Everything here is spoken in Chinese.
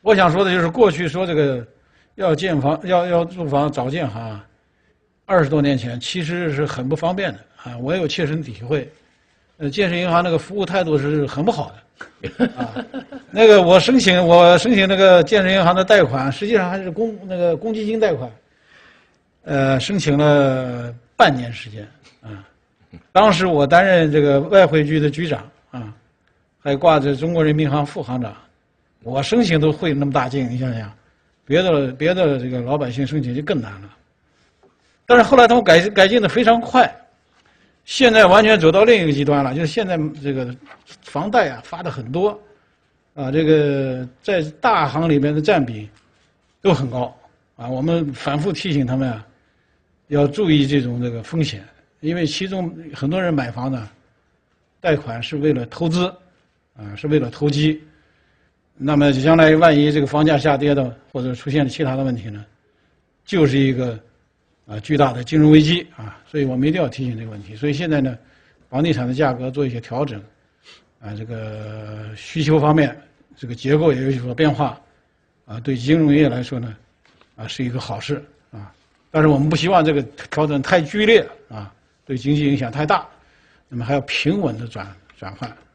我想说的就是，过去说这个要建房、要住房找建行啊，20多年前其实是很不方便的啊，我也有切身体会。建设银行那个服务态度是很不好的啊。那个我申请那个建设银行的贷款，实际上还是公积金贷款，申请了半年时间啊。当时我担任这个外汇局的局长啊，还挂着中国人民银行副行长，我申请都费那么大劲，你想想，别的这个老百姓申请就更难了。但是后来他们改进的非常快。现在完全走到另一个极端了，就是现在这个房贷啊发的很多，啊，这个在大行里面的占比都很高，啊，我们反复提醒他们啊，要注意这个风险，因为其中很多人买房呢，贷款是为了投资，啊，是为了投机，那么将来万一这个房价下跌的或者出现其他的问题呢，就是一个巨大的金融危机啊，所以我们一定要提醒这个问题。所以现在呢，房地产的价格做一些调整，啊，这个需求方面这个结构也有所变化，啊，对金融业来说呢，啊是一个好事啊。但是我们不希望这个调整太剧烈啊，对经济影响太大，那么还要平稳的转换。